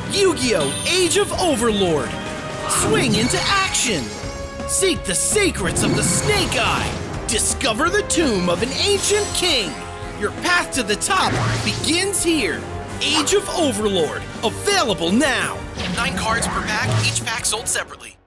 Yu-Gi-Oh! Age of Overlord. Swing into action. Seek the secrets of the Snake Eye. Discover the tomb of an ancient king. Your path to the top begins here. Age of Overlord, available now. 9 cards per pack, each pack sold separately.